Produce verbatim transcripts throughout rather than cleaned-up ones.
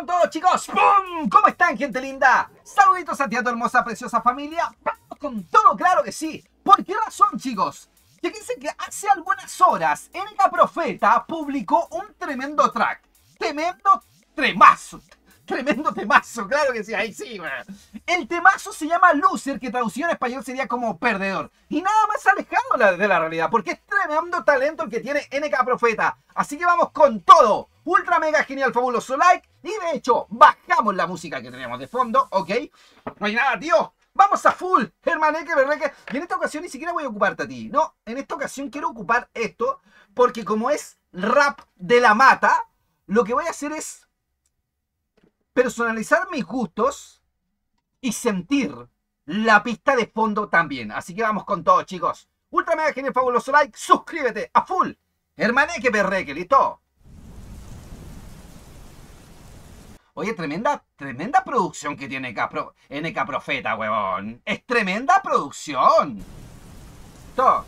con todo, chicos. ¡Pum! ¿Cómo están, gente linda? Saluditos a ti, a tu hermosa, preciosa familia. Vamos con todo, claro que sí. ¿Por qué razón, chicos? Fíjense que hace algunas horas N K Profeta publicó un tremendo track. Tremendo tremazo. Tremendo temazo, claro que sí, ahí sí, man. El temazo se llama Loser, que traducido en español sería como perdedor. Y nada más alejado de la realidad, porque es tremendo talento el que tiene N K Profeta. Así que vamos con todo. Ultra mega genial, fabuloso like. Y de hecho, bajamos la música que teníamos de fondo, ¿ok? No hay nada, tío. Vamos a full, hermaneque, berreque. Y en esta ocasión ni siquiera voy a ocuparte a ti. No, en esta ocasión quiero ocupar esto, porque como es rap de la mata, lo que voy a hacer es personalizar mis gustos y sentir la pista de fondo también. Así que vamos con todo, chicos. Ultra mega genial, fabuloso like. Suscríbete a full. Hermaneque, berreque, ¿listo? Oye, tremenda, tremenda producción que tiene N K Profeta, huevón. Es tremenda producción. Todo.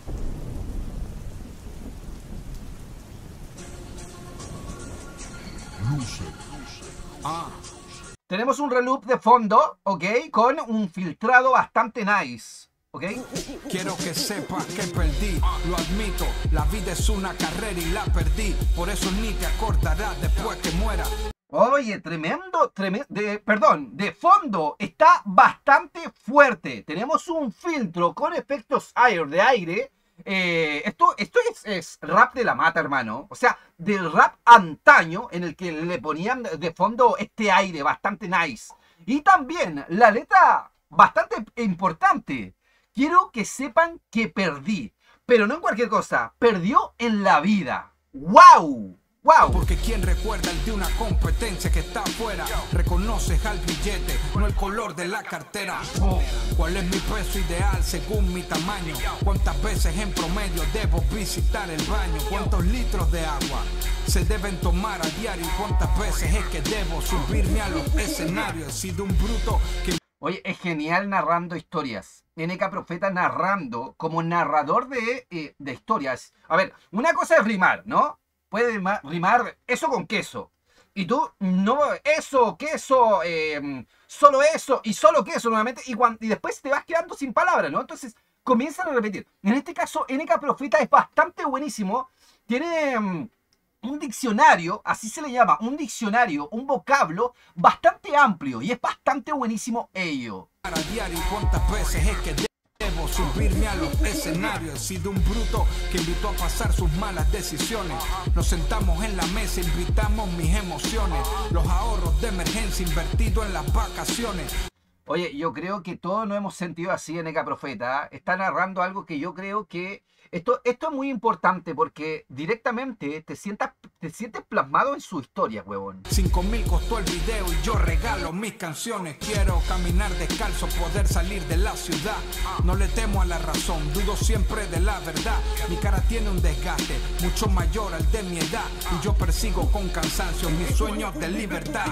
Ah. Tenemos un reloop de fondo, ¿ok? Con un filtrado bastante nice, ¿ok? Quiero que sepas que perdí, lo admito. La vida es una carrera y la perdí. Por eso ni te acordarás después que muera. Oye, tremendo, tremendo, de, perdón, de fondo está bastante fuerte. Tenemos un filtro con efectos air, de aire. Eh, esto esto es, es rap de la mata, hermano. O sea, del rap antaño en el que le ponían de fondo este aire bastante nice. Y también la letra bastante importante. Quiero que sepan que perdí. Pero no en cualquier cosa. Perdió en la vida. ¡Wow! ¡Wow! Porque quien recuerda el de una competencia que está afuera, reconoces al billete, no el color de la cartera. Oh, ¿cuál es mi peso ideal según mi tamaño? ¿Cuántas veces en promedio debo visitar el baño? ¿Cuántos litros de agua se deben tomar a diario? ¿Cuántas veces es que debo subirme a los escenarios? He sido un bruto que... Oye, es genial narrando historias. N K Profeta narrando como narrador de, eh, de historias. A ver, una cosa es rimar, ¿no? Puede rimar eso con queso. Y tú, no, eso, queso, eh, solo eso y solo queso nuevamente. Y, cuando, y después te vas quedando sin palabras, ¿no? Entonces comienzan a repetir. En este caso, N K Profeta es bastante buenísimo. Tiene um, un diccionario, así se le llama, un diccionario, un vocablo bastante amplio. Y es bastante buenísimo ello. Para diario, ¿cuántas veces es que debo subirme a los escenarios? He sido un bruto que invitó a pasar sus malas decisiones. Nos sentamos en la mesa, invitamos mis emociones. Los ahorros de emergencia invertidos en las vacaciones. Oye, yo creo que todos nos hemos sentido así. N K Profeta está narrando algo que yo creo que... Esto, esto es muy importante porque directamente te, sientas, te sientes plasmado en su historia, huevón. Cinco mil costó el video y yo regalo mis canciones. Quiero caminar descalzo, poder salir de la ciudad. No le temo a la razón, dudo siempre de la verdad. Mi cara tiene un desgaste mucho mayor al de mi edad. Y yo persigo con cansancio mis sueños de libertad.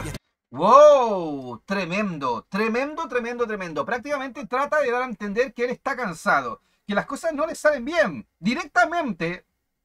¡Wow! Tremendo, tremendo, tremendo, tremendo. Prácticamente trata de dar a entender que él está cansado, que las cosas no le salen bien. Directamente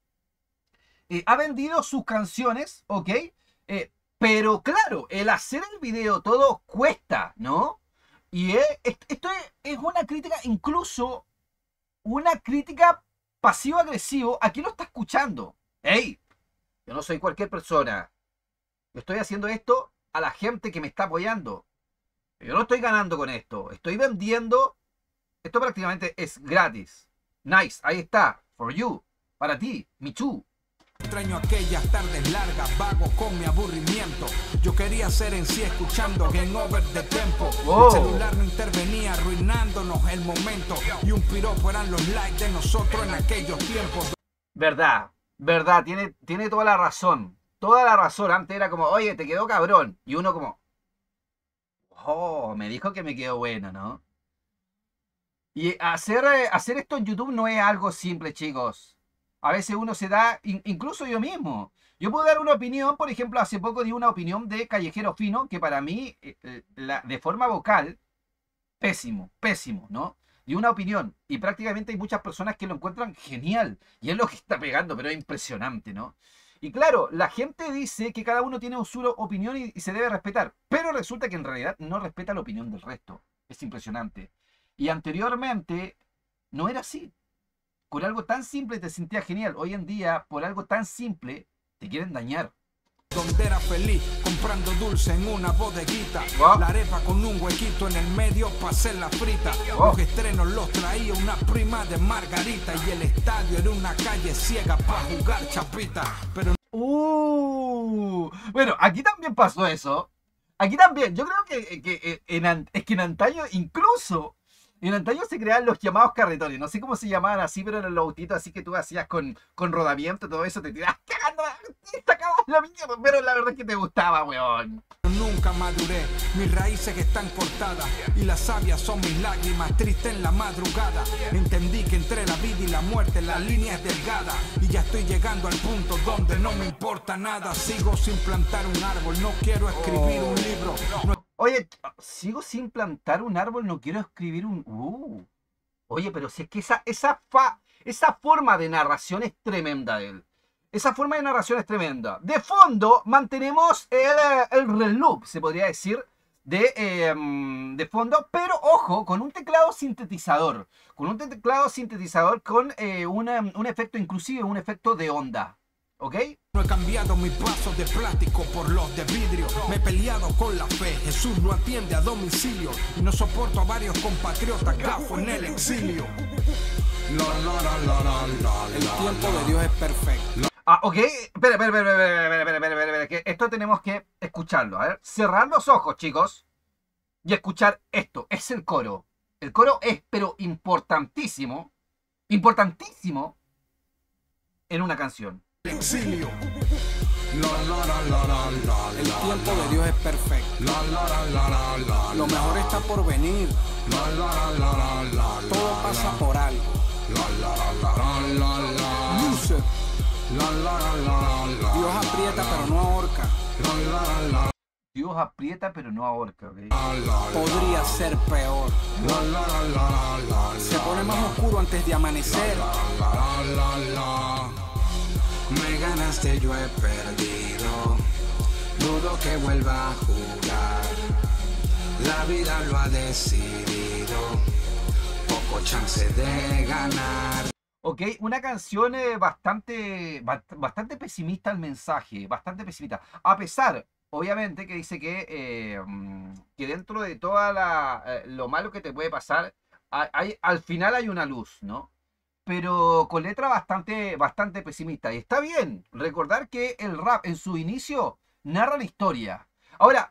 eh, ha vendido sus canciones, ¿ok? Eh, pero claro, el hacer el video todo cuesta, ¿no? Y es, esto es, es una crítica, incluso una crítica pasivo-agresivo a quien lo está escuchando. ¡Ey! Yo no soy cualquier persona. Yo estoy haciendo esto a la gente que me está apoyando. Yo no estoy ganando con esto. Estoy vendiendo. Esto prácticamente es gratis. Nice, ahí está. For you. Para ti. Me too. Extraño aquellas tardes largas, vago con mi aburrimiento. Yo quería ser en sí escuchando Game Over de Tempo. Oh. El celular no intervenía, arruinándonos el momento. Y un piropo eran los likes de nosotros en aquellos tiempos. Verdad, verdad, tiene, tiene toda la razón. Toda la razón. Antes era como, oye, te quedó cabrón. Y uno como, oh, me dijo que me quedó bueno, ¿no? Y hacer, eh, hacer esto en YouTube no es algo simple, chicos. A veces uno se da, in, incluso yo mismo. Yo puedo dar una opinión, por ejemplo, hace poco di una opinión de Callejero Fino, que para mí, eh, la, de forma vocal, pésimo, pésimo, ¿no? Di una opinión, y prácticamente hay muchas personas que lo encuentran genial. Y es lo que está pegando, pero es impresionante, ¿no? Y claro, la gente dice que cada uno tiene su opinión y, y se debe respetar, pero resulta que en realidad no respeta la opinión del resto. Es impresionante. Y anteriormente no era así. Por algo tan simple te sentías genial. Hoy en día, por algo tan simple, te quieren dañar. Donde era feliz comprando dulce en una bodeguita. Oh. La arepa con un huequito en el medio para hacer la frita. Oh. Los estrenos los traía una prima de Margarita. Y el estadio era una calle ciega para jugar chapita. Pero Uh, bueno, aquí también pasó eso. Aquí también. Yo creo que, que en, es que en antaño incluso... En antaño se creaban los llamados carretones. No sé cómo se llamaban así, pero eran los autitos así que tú hacías con, con rodamiento, todo eso, te tirabas cagando, te sacabas la mierda, pero la verdad es que te gustaba, weón. nunca maduré, mis raíces están cortadas y las sabias son mis lágrimas, triste en la madrugada. Entendí que entre la vida y la muerte la línea es delgada y ya estoy llegando al punto donde no me importa nada. Sigo sin plantar un árbol, no quiero escribir un libro. No... Oye, sigo sin plantar un árbol, no quiero escribir un... Uh. Oye, pero si es que esa, esa, fa, esa forma de narración es tremenda de él. Esa forma de narración es tremenda. De fondo mantenemos el, el reloj, se podría decir, de, eh, de fondo, pero ojo, con un teclado sintetizador. Con un teclado sintetizador con eh, una, un efecto, inclusive un efecto de onda. ¿Ok? No he cambiado mis vasos de plástico por los de vidrio. Me he peleado con la fe, Jesús lo atiende a domicilio. Y no soporto a varios compatriotas gafos en el exilio. La, la, la, la, la, la, el tiempo de Dios es perfecto. Ah, ok. Espera, espera, espera, espera, espera, espera, espera, espera, que esto tenemos que escucharlo. A ver, cerrar los ojos, chicos, y escuchar esto. Es el coro. El coro es, pero importantísimo, importantísimo en una canción. Exilio. La, la, la, la, la, la, el tiempo de Dios es perfecto. La, la, la, la, la, la, lo mejor está por venir. La, la, la, la, la, todo pasa por algo. La, la, la, la, la, la, Luce. La, la, la, la, la, Dios aprieta pero no ahorca. La, la, la, Dios aprieta pero no ahorca, ¿okay? Podría ser peor. La, la, la, la, la, se pone más oscuro antes de amanecer. La, la, la, la, la. Me ganaste, yo he perdido. Dudo que vuelva a jugar. La vida lo ha decidido. Poco chance de ganar. Ok, una canción eh, bastante, bastante pesimista el mensaje, bastante pesimista. A pesar, obviamente, que dice que, eh, que dentro de toda la, eh, lo malo que te puede pasar, hay, hay, al final hay una luz, ¿no? Pero con letra bastante, bastante pesimista. Y está bien recordar que el rap en su inicio narra la historia. Ahora,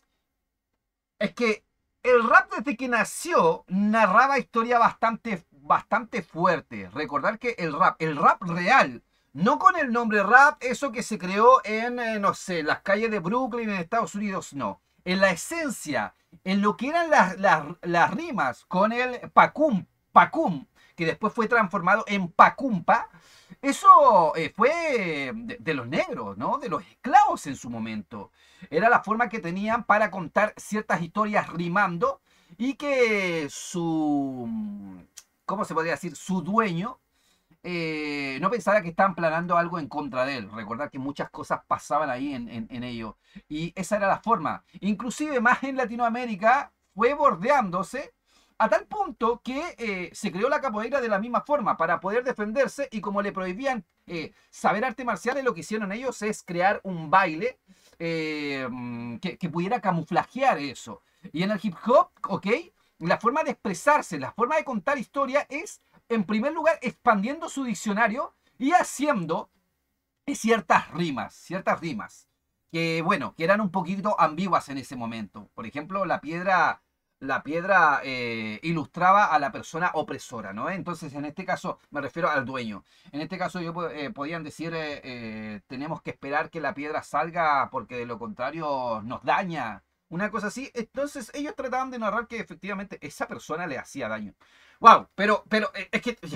es que el rap desde que nació narraba historia bastante, bastante fuerte. Recordar que el rap, el rap real, no con el nombre rap, eso que se creó en, eh, no sé, las calles de Brooklyn en Estados Unidos, no. En la esencia, en lo que eran las, las, las rimas con el pacum, pacum, que después fue transformado en pacumpa, eso eh, fue de, de los negros, ¿no? De los esclavos en su momento. Era la forma que tenían para contar ciertas historias rimando y que su, ¿cómo se podría decir? Su dueño eh, no pensara que estaban planeando algo en contra de él. Recordar que muchas cosas pasaban ahí en, en, en ello. Y esa era la forma. Inclusive más en Latinoamérica fue bordeándose a tal punto que eh, se creó la capoeira de la misma forma para poder defenderse, y como le prohibían eh, saber arte marcial, lo que hicieron ellos es crear un baile eh, que, que pudiera camuflajear eso. Y en el hip hop, ok, la forma de expresarse, la forma de contar historia es, en primer lugar, expandiendo su diccionario y haciendo ciertas rimas, ciertas rimas, que bueno, que eran un poquito ambiguas en ese momento. Por ejemplo, la piedra... La piedra eh, ilustraba a la persona opresora, ¿no? Entonces, en este caso, me refiero al dueño. En este caso, yo eh, podían decir, eh, eh, tenemos que esperar que la piedra salga porque de lo contrario nos daña. Una cosa así. Entonces, ellos trataban de narrar que efectivamente esa persona le hacía daño. ¡Wow! Pero, pero, eh, es que...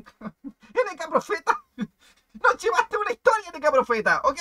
N K Profeta. Nos llevaste una historia, N K Profeta, ¿ok?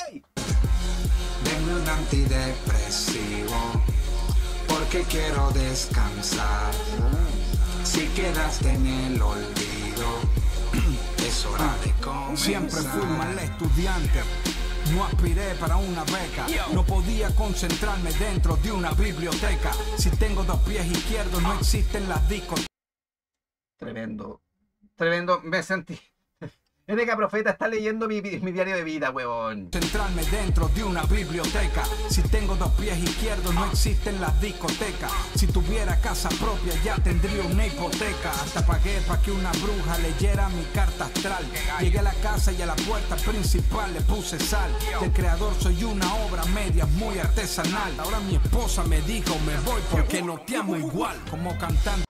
Denme un antidepresivo, porque quiero descansar. Si quedaste en el olvido, es hora de comenzar. Siempre fui un mal estudiante, No aspiré para una beca, no podía concentrarme dentro de una biblioteca. Si tengo dos pies izquierdos no existen las discotecas. Tremendo, tremendo, me sentí. N K Profeta está leyendo mi, mi diario de vida, huevón. Centrarme dentro de una biblioteca. Si tengo dos pies izquierdos no existen las discotecas. Si tuviera casa propia ya tendría una hipoteca. Hasta pagué para que una bruja leyera mi carta astral. Llegué a la casa y a la puerta principal le puse sal. Del creador soy una obra media muy artesanal. Ahora mi esposa me dijo me voy porque no te amo igual. Como cantante.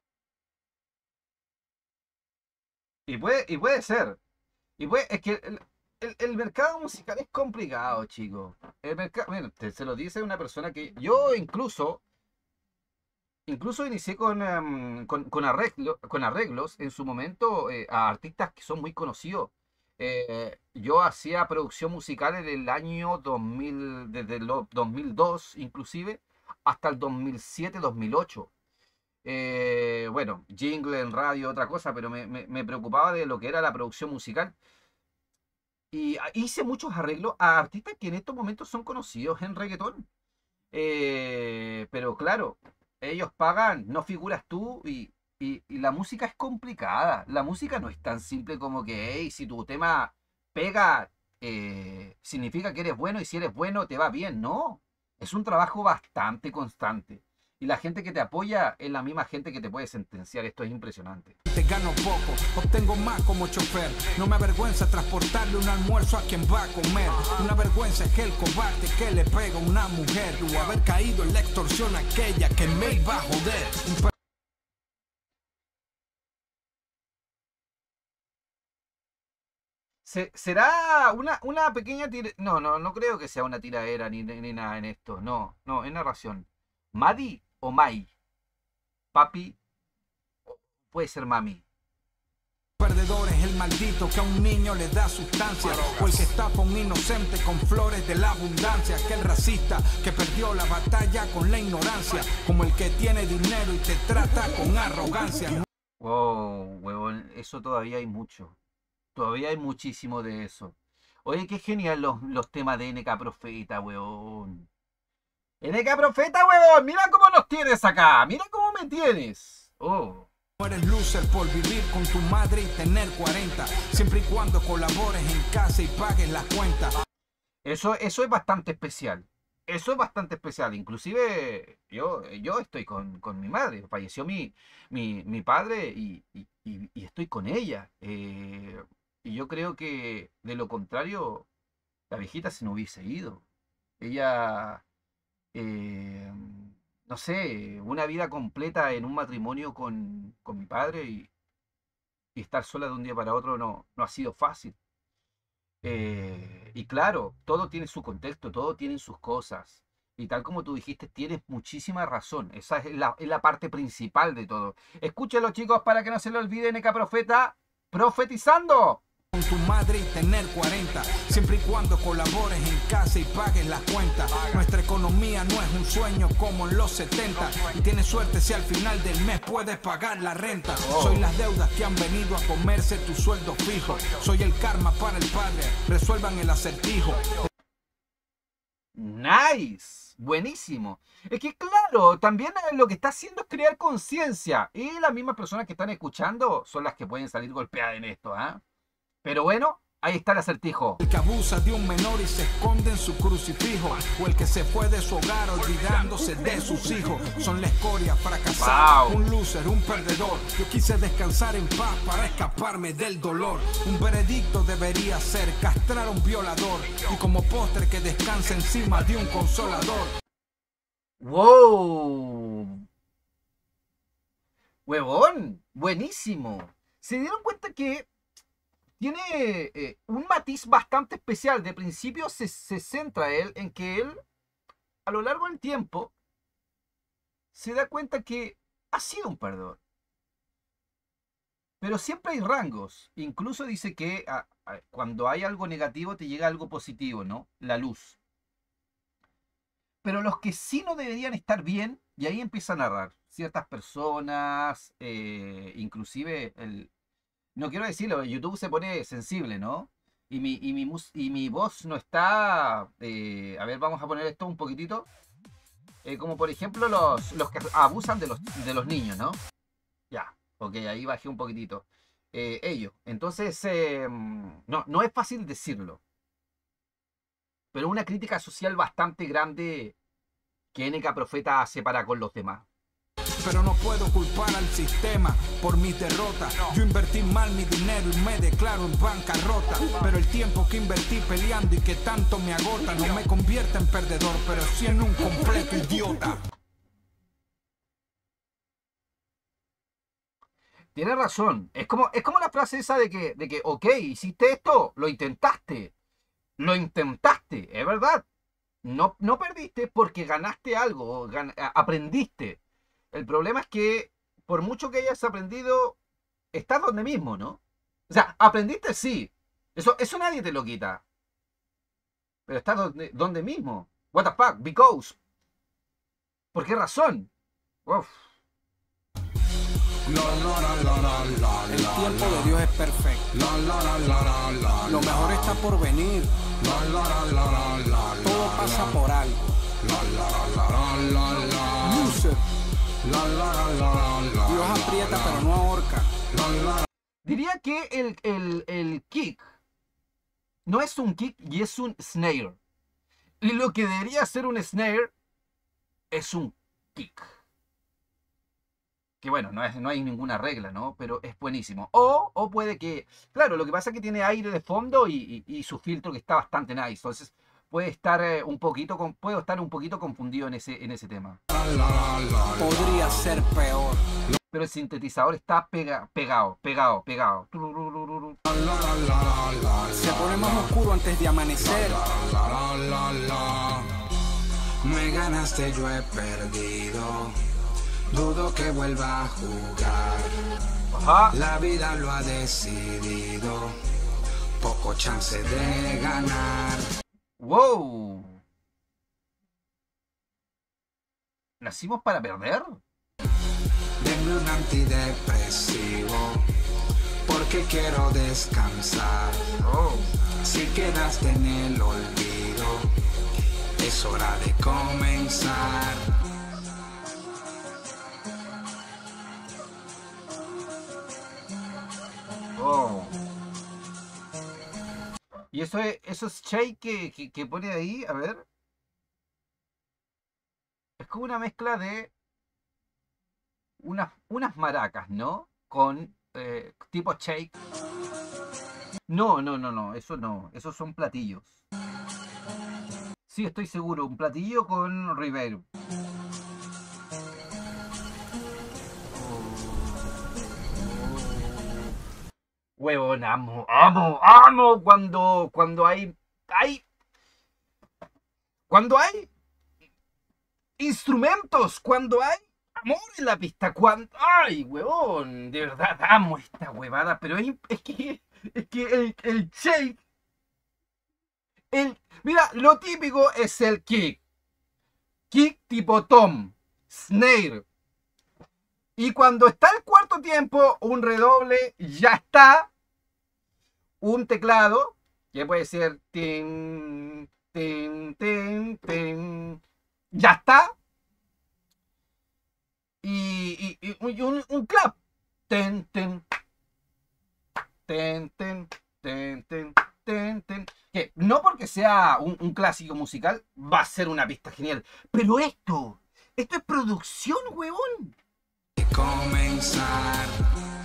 Y puede, y puede ser. Y pues es que el, el, el mercado musical es complicado, chicos. El mercado, bueno, te, se lo dice una persona que yo incluso, incluso inicié con, um, con, con, arreglo, con arreglos en su momento eh, a artistas que son muy conocidos. Eh, yo hacía producción musical en el año dos mil, desde el dos mil dos inclusive, hasta el dos mil siete, dos mil ocho. Eh, bueno, jingle en radio, otra cosa, pero me, me, me preocupaba de lo que era la producción musical. Y hice muchos arreglos a artistas que en estos momentos son conocidos en reggaetón. Eh, pero claro, ellos pagan, no figuras tú y, y, y la música es complicada. La música no es tan simple como que, hey, si tu tema pega, eh, significa que eres bueno y si eres bueno te va bien. No, es un trabajo bastante constante. Y la gente que te apoya es la misma gente que te puede sentenciar. Esto es impresionante. Te gano poco, obtengo más como chofer. No me avergüenza transportarle un almuerzo a quien va a comer. Una vergüenza es el cobarde que le pega a una mujer. O haber caído en la extorsión aquella que me iba a joder. Un Se, ¿Será una, una pequeña tira... No, no, no creo que sea una tiradera ni, ni nada en esto. No, no, es narración. ¿Madi o Mai? Papi, puede ser mami. perdedor es el maldito que a un niño le da sustancia, o el que estafa a un inocente con flores de la abundancia, aquel racista que perdió la batalla con la ignorancia, como el que tiene dinero y te trata con arrogancia. Wow, huevón, eso todavía hay mucho. Todavía hay muchísimo de eso. Oye, qué genial los, los temas de N K Profeta, huevón. N K Profeta, huevón, mira cómo nos tienes acá. Mira cómo me tienes. Oh. No eres loser por vivir con tu madre y tener cuarenta, siempre y cuando colabores en casa y pagues las cuentas. Eso, eso es bastante especial. Eso es bastante especial. Inclusive yo, yo estoy con, con mi madre. Falleció mi, mi, mi padre y, y, y estoy con ella. Eh, y yo creo que de lo contrario, la viejita se nos hubiese ido. Ella... Eh, no sé, una vida completa en un matrimonio con, con mi padre y, y estar sola de un día para otro no, no ha sido fácil. Eh, y claro, todo tiene su contexto, todo tiene sus cosas. Y tal como tú dijiste, tienes muchísima razón. Esa es la, es la parte principal de todo. Escúchenlo, chicos, para que no se le olvide N K Profeta profetizando. Con tu madre y tener cuarenta, siempre y cuando colabores en casa y pagues las cuentas. Nuestra economía no es un sueño como en los setenta, y tienes suerte si al final del mes puedes pagar la renta. Soy las deudas que han venido a comerse tu sueldo fijo. Soy el karma para el padre, resuelvan el acertijo. Nice, buenísimo. Es que claro, también lo que está haciendo es crear conciencia. Y las mismas personas que están escuchando son las que pueden salir golpeadas en esto, ¿ah? ¿eh? Pero bueno, ahí está el acertijo. El que abusa de un menor y se esconde en su crucifijo, o el que se fue de su hogar olvidándose de sus hijos, son la escoria fracasada. Wow. Un loser, un perdedor. Yo quise descansar en paz para escaparme del dolor. Un veredicto debería ser castrar a un violador, y como postre que descanse encima de un consolador. ¡Wow! ¡Huevón! Buenísimo. ¿Se dieron cuenta que tiene eh, un matiz bastante especial? De principio se, se centra él en que él, a lo largo del tiempo, se da cuenta que ha sido un perdedor. Pero siempre hay rangos. Incluso dice que a, a, cuando hay algo negativo te llega algo positivo, ¿no? La luz. Pero los que sí no deberían estar bien, y ahí empieza a narrar ciertas personas, eh, inclusive el... No quiero decirlo, YouTube se pone sensible, ¿no? y mi, y mi, mus- y mi voz no está... eh, a ver, vamos a poner esto un poquitito. Eh, como por ejemplo los, los que abusan de los, de los niños, ¿no? Ya, ok, ahí bajé un poquitito. Eh, ellos. Entonces, eh, no, no es fácil decirlo. Pero una crítica social bastante grande que N K Profeta hace para con los demás. Pero no puedo culpar al sistema por mis derrotas. Yo invertí mal mi dinero y me declaro en bancarrota. Pero el tiempo que invertí peleando y que tanto me agota no me convierte en perdedor, pero sí en un completo idiota. Tienes razón. Es como, es como la frase esa de que, de que, ok, hiciste esto, lo intentaste. Lo intentaste, es verdad. No, no perdiste porque ganaste algo, gan- a- aprendiste. El problema es que por mucho que hayas aprendido, estás donde mismo, ¿no? O sea, aprendiste sí. Eso, eso nadie te lo quita. Pero estás donde, donde mismo. What the fuck? Because. ¿Por qué razón? Uf. El tiempo de Dios es perfecto. Lo mejor está por venir. Todo pasa por algo. Loser. Dios aprieta pero no ahorca. Diría que el, el, el kick no es un kick y es un snare. Y lo que debería ser un snare es un kick. Que bueno, no, es, no hay ninguna regla, ¿no? Pero es buenísimo. O, o puede que... Claro, lo que pasa es que tiene aire de fondo y, y, y su filtro que está bastante nice. Entonces puede estar eh, un poquito con, puedo estar un poquito confundido en ese, en ese tema. Podría ser peor. Pero el sintetizador está pega, pegado, pegado, pegado. Se pone más oscuro antes de amanecer. Me ganaste, yo he perdido. Dudo que vuelva a jugar. Ajá. La vida lo ha decidido. Poco chance de ganar. Wow. ¿Nacimos para perder? Denme un antidepresivo. Porque quiero descansar. Oh. Si quedaste en el olvido, es hora de comenzar. Oh. Y eso es, esos shake que, que, que pone ahí, a ver. Es como una mezcla de unas, unas maracas, ¿no? Con eh, tipo shake. No, no, no, no, eso no. Esos son platillos. Sí, estoy seguro. Un platillo con reverb. Huevón, amo, amo, amo cuando, cuando hay, hay, cuando hay instrumentos, cuando hay amor en la pista, cuando, ay, huevón, de verdad amo esta huevada, pero es, es que, es que el, el shake, el, mira, lo típico es el kick, kick tipo tom, snare, y cuando está el cuarto tiempo, un redoble, ya está. Un teclado, que puede ser tin, tin, tin, tin, ya está. Y, y, y un, un clap. Ten, ten, ten, ten, ten, ten, ten, ten. Que no porque sea un, un clásico musical va a ser una pista genial. Pero esto, esto es producción, huevón. Comenzar.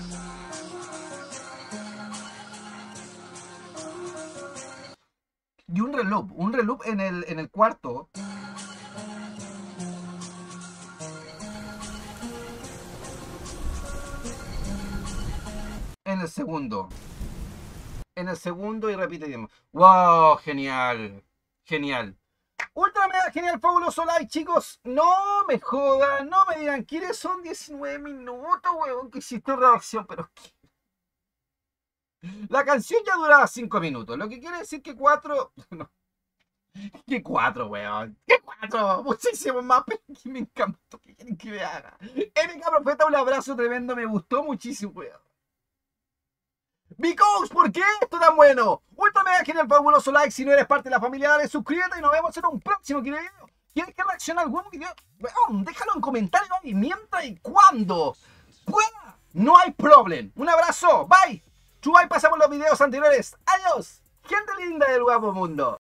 Y un reloop, un reloop en el, en el cuarto. En el segundo. En el segundo y repite. ¡Wow! Genial. Genial. Ultra mega genial, fabuloso like, chicos. No me jodan, no me digan, ¿quieres? Son diecinueve minutos, weón, que hiciste reacción, pero es que... La canción ya duraba cinco minutos, lo que quiere decir que cuatro... No. ¿Qué cuatro, weón? ¿Qué cuatro? Muchísimo más, pero que me encantó. ¿Qué quieren que me haga? N K Profeta, un abrazo tremendo, me gustó muchísimo, weón. Because, ¿por qué esto tan bueno? Ultra mega genial, fabuloso like. Si no eres parte de la familia, dale suscríbete y nos vemos en un próximo video. ¿Quieres que reaccione a algún video? Bueno, déjalo en comentarios y mientras y cuando pueda. No hay problema. Un abrazo. Bye. Chubay, pasamos los videos anteriores. Adiós. Gente linda del guapo mundo.